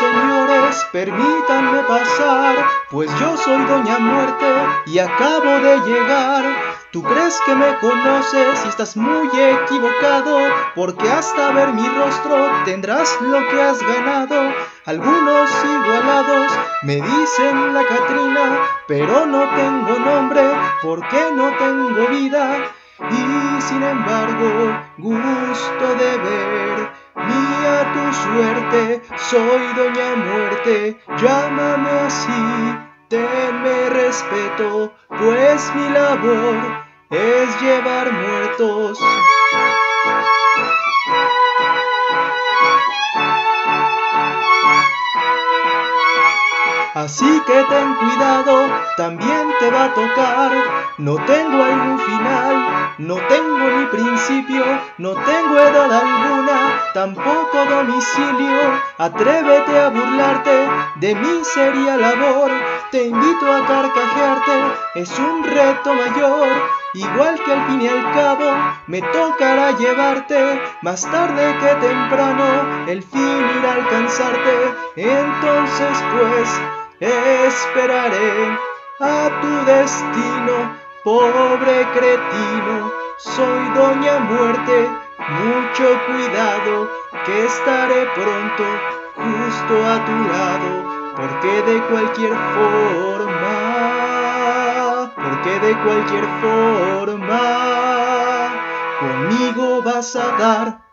señores, permítanme pasar, pues yo soy Doña Muerte y acabo de llegar. Tú crees que me conoces y estás muy equivocado, porque hasta ver mi rostro tendrás lo que has ganado. Algunos igualados me dicen la Catrina, pero no tengo nombre porque no tengo vida. Y sin embargo, gusto de ver mía tu suerte, soy Doña Muerte, llámame así, tenme respeto, pues mi labor es llevar muertos. Así que ten cuidado, también te va a tocar. No tengo algún final, no tengo ni principio, no tengo edad alguna, tampoco domicilio. Atrévete a burlarte de mi seria labor, te invito a carcajearte, es un reto mayor. Igual que al fin y al cabo me tocará llevarte, más tarde que temprano el fin irá a alcanzarte. Entonces pues esperaré a tu destino, pobre cretino. Soy Doña Muerte, mucho cuidado, que estaré pronto justo a tu lado, porque de cualquier forma conmigo vas a dar.